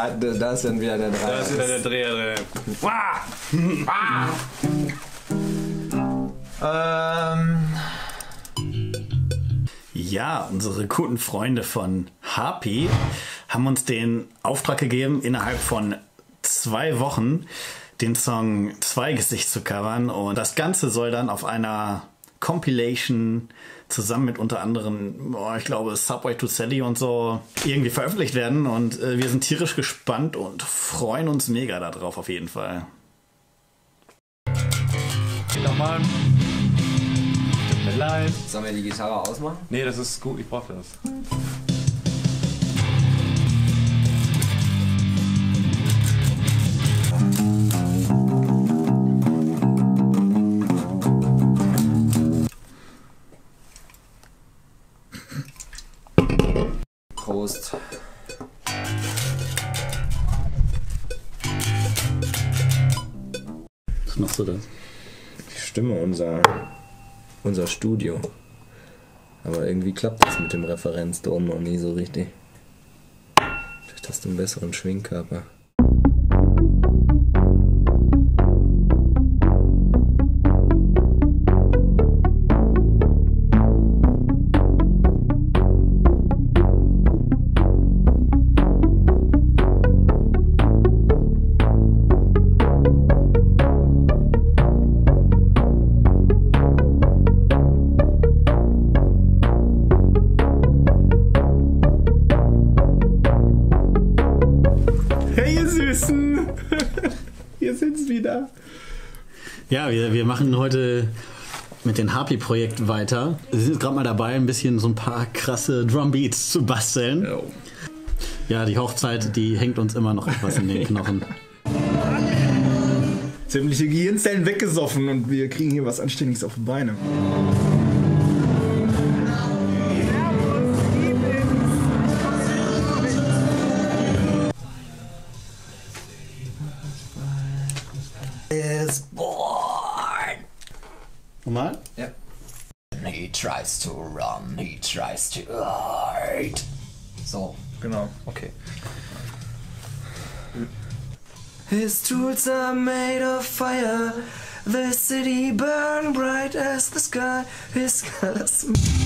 Da ist dann wieder der Dreher. Da ist wieder der Dreher drin. Ja, unsere guten Freunde von Harpy haben uns den Auftrag gegeben, innerhalb von 2 Wochen den Song Zweigesicht zu covern. Und das Ganze soll dann auf einer Compilation zusammen mit unter anderem, ich glaube, Subway to Sally und so irgendwie veröffentlicht werden. Und wir sind tierisch gespannt und freuen uns mega darauf auf jeden Fall. Nochmal. Tut mir leid. Sollen wir die Gitarre ausmachen? Nee, das ist gut, ich brauche das. Prost. Was machst du da? Ich stimme unser Studio. Aber irgendwie klappt das mit dem Referenzton noch nie so richtig. Vielleicht hast du einen besseren Schwingkörper. Hey ihr Süßen! Hier sind's wieder. Ja, wir machen heute mit dem Harpy-Projekt weiter. Wir sind gerade mal dabei, ein bisschen so ein paar krasse Drumbeats zu basteln. Oh. Ja, die Hochzeit, die hängt uns immer noch etwas in den Knochen. Sämtliche Gehirnzellen weggesoffen und wir kriegen hier was Anständiges auf die Beine. Is born. Nochmal? Ja. He tries to run, he tries to hide. So. Genau. Okay. His tools are made of fire. The city burned bright as the sky. His colors.